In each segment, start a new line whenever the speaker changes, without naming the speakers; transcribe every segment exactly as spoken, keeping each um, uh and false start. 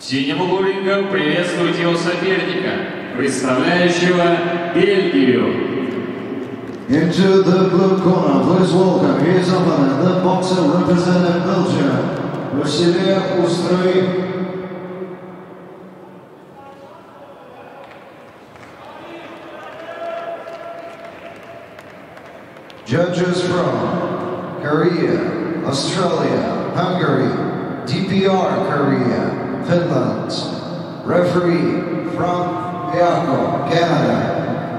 В синем углу ринга приветствует его соперника, представляющего Бельгию.
Into the blue corner, please welcome his opponent, the boxer representing Belgium, Василий Устрый. Judges from Korea, Australia, Hungary, D P R Korea, Finland. Referee from Miyako, Canada.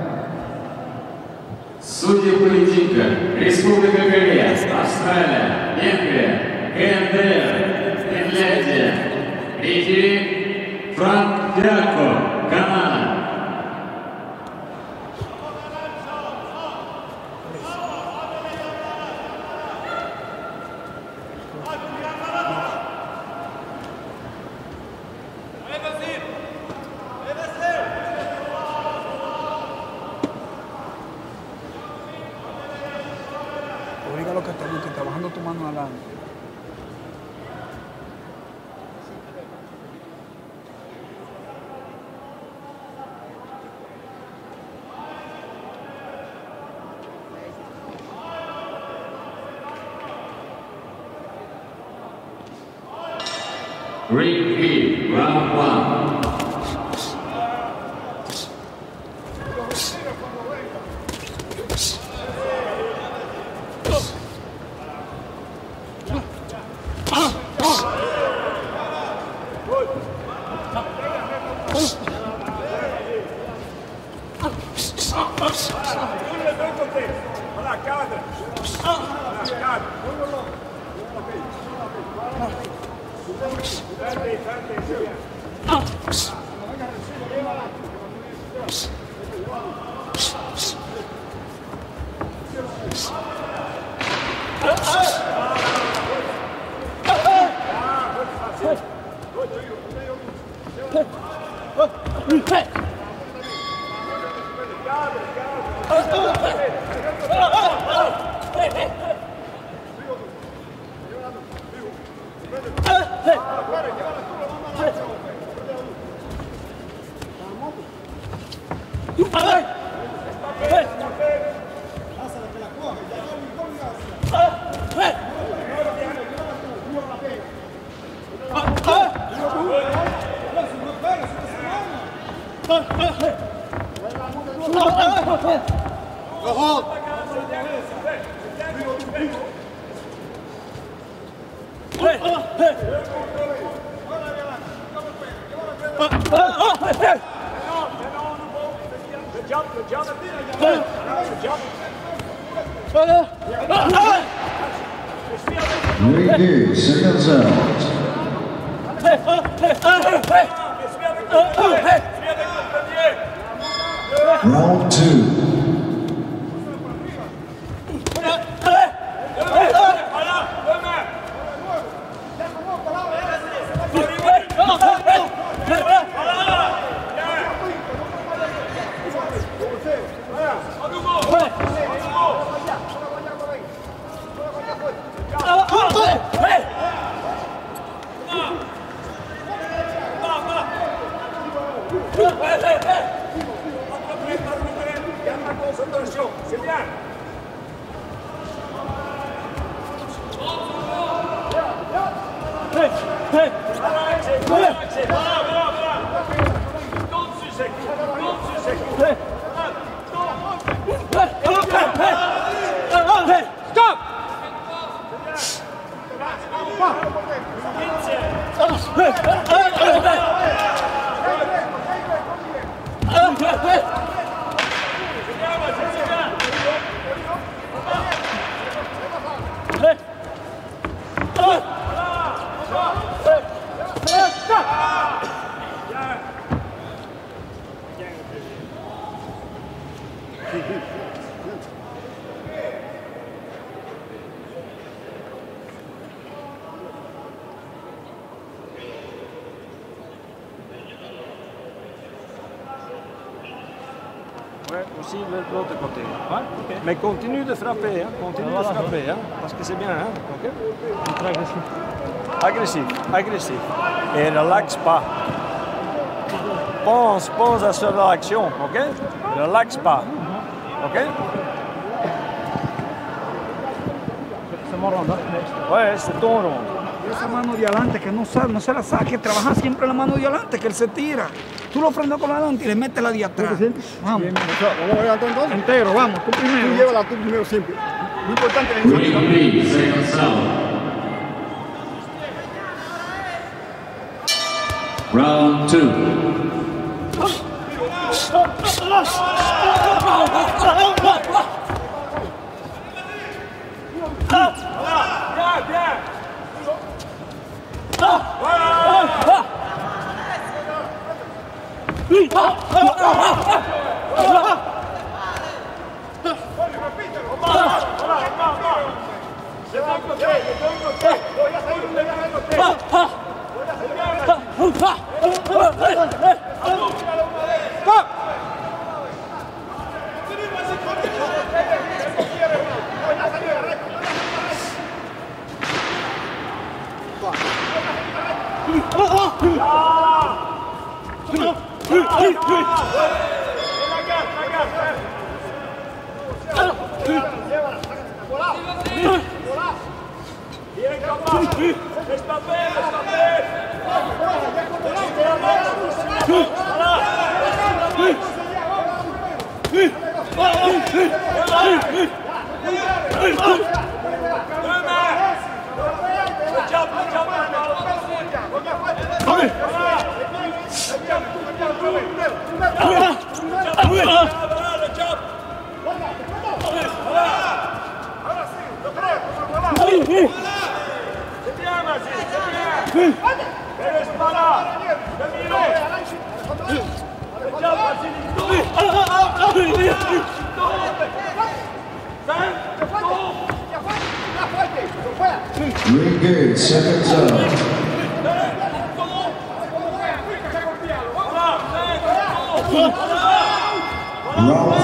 Судьи поединка: Республика Корея, Австралия, Венгрия, КНДР, Финляндия. Рефери Франк Мияко, Канада.
Oblígalo que te busque, trabajando tu mano adelante.
Repeat, round one.
Redo, seconds out. Round two.
aussi de l'autre côté. Ouais? Okay. Mais continue de frapper, hein? Continue voilà, de frapper, hein? Parce que c'est bien. Hein? Okay? Très agressif. Agressif, agressif. Et relaxe pas. Pense, pense à cette réaction, ok? Relaxe pas, ok?
C'est mon ronde.
Ouais, c'est ton ronde.
Esa mano de adelante que no, sabe, no se la saque, trabaja siempre la mano de adelante, que él se tira. Tú lo frenas con la adelante y le metes la de atrás. Vamos.
Bien, vamos a levantar entonces.
Entero, vamos, tú primero.
Tú llévala tú primero siempre. Lo importante es
Three, second sound. Round two.
Re-engage, second zone. Round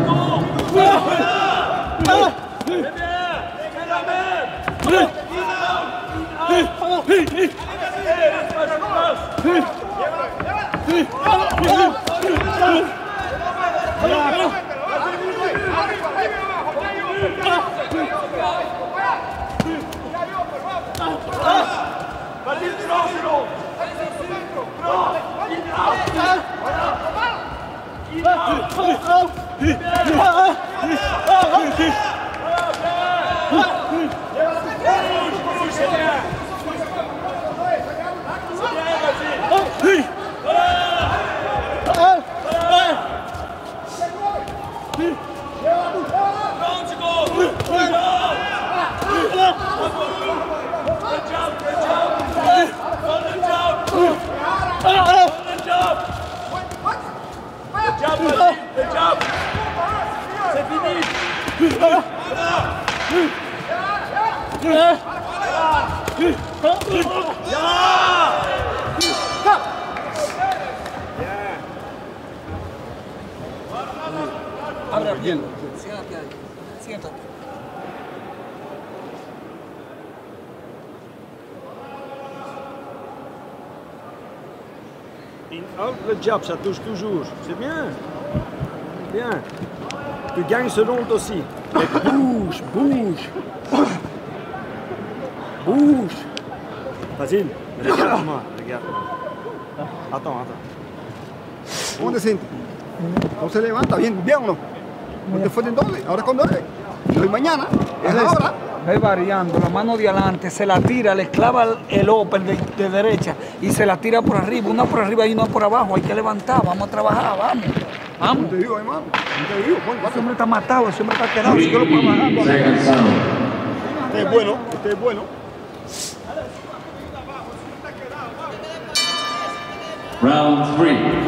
Abra bien. Siéntate ahí. Siéntate.
Oh, le jab, ça touche toujours. C'est bien. Bien. Tu gagnes ce round aussi. Mais bouge, bouge. Bouge. Facile. Regarde-moi, regarde. Attends, attends.
¿Cómo te sientes? ¿Cómo se levanta? ¿Bien, bien o no? ¿No te fue entonces? ¿Ahora cuándo es? Hoy mañana, es ahora.
Ve variando, la mano de adelante, se la tira, le clava el upper de, de derecha y se la tira por arriba, una por arriba y una por abajo, hay que levantar, vamos a trabajar, vamos. Vamos.
No te digo, hermano, no te digo. Bueno,
ese hombre está matado, ese hombre está quedado, si yo lo puedo bajar.
Second sound.
Este es bueno, este es bueno.
Round three.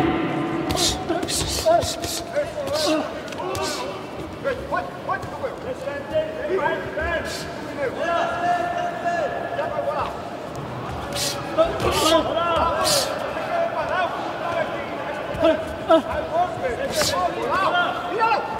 ¡Míralo!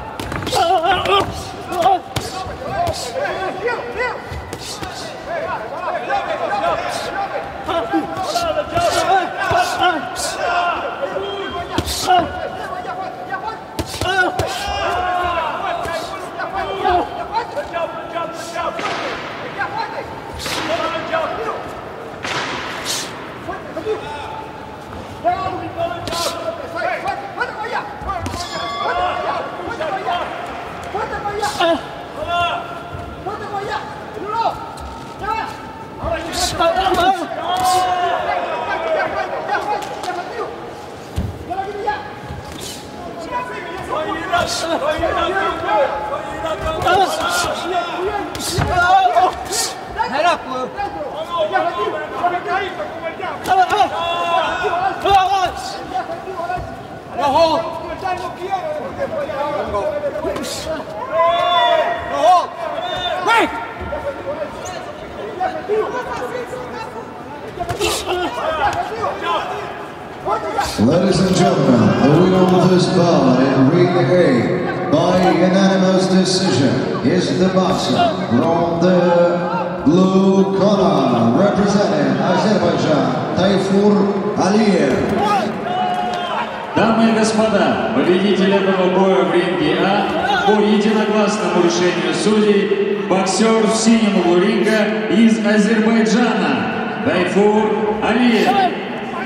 Ladies and gentlemen, the winner of this bout in ring A by unanimous decision is the boxer from the blue corner, representing Azerbaijan, Tayfur Aliyev.
Дамы и господа, победитель этого боя в ринге А по единогласному решению судей, боксер в синем углу ринга из Азербайджана, Тайфур Алиев.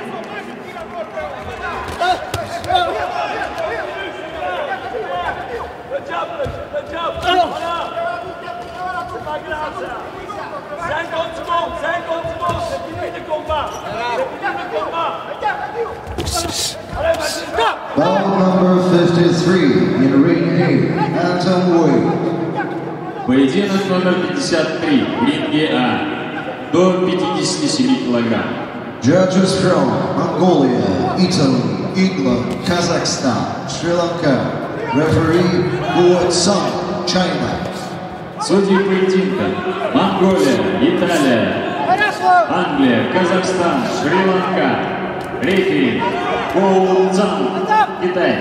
Bout number fifty-three in ring A, Atomweight.
Поединок номер пятьдесят три в ринге А до пятидесяти семи килограмм.
Judges from Mongolia, Italy, England, Kazakhstan, Sri Lanka. Referee Guo Sun, China.
Судьи поединка: Монголия, Италия, Англия, Казахстан, Шри-Ланка. Рефери Гоу Цан, Китай.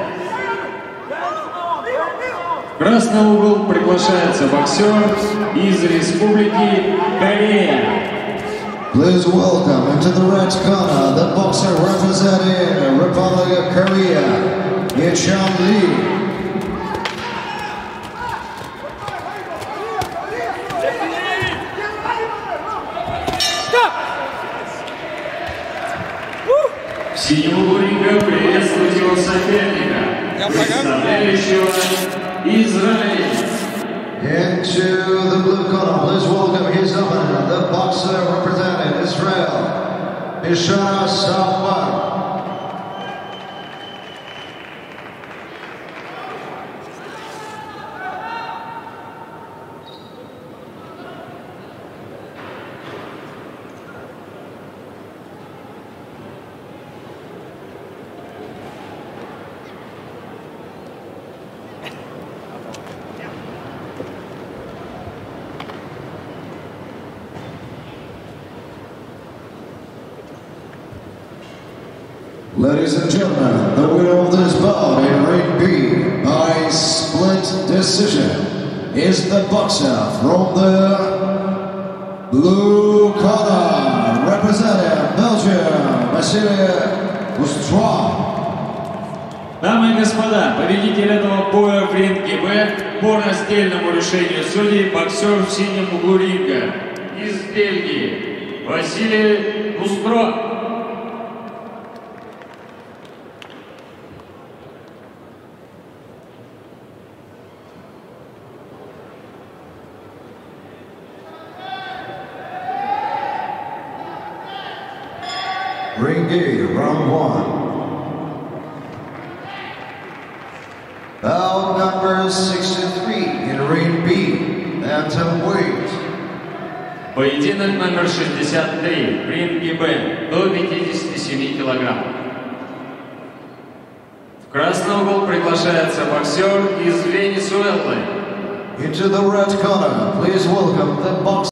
В красный угол приглашается боксер из Республики Корея.
Please welcome into the red corner the boxer representing the Republic of Korea, Yechan Lee.
В синем углу ринга приветствует его соперника, представляющего Израиль.
Into the blue corner, please welcome his opponent, the boxer representing Israel, Ishara Safwan. Ladies and gentlemen, the winner of this bout in ring B by split decision is the boxer from the blue corner, representing Belgium, Vasily Ustra.
Дамы и господа, победитель этого боя в ринге Б по раздельному решению судей, боксер в синем углу ринга из Бельгии, Василий Устро.
Ring A, round one. Bout number sixty-three in ring B, Atomweight.
Поединок номер шестьдесят три в ринге Б до пятидесяти семи килограмм. В красный угол приглашается боксер из Венесуэлы.
Into the red corner, please welcome the boxer.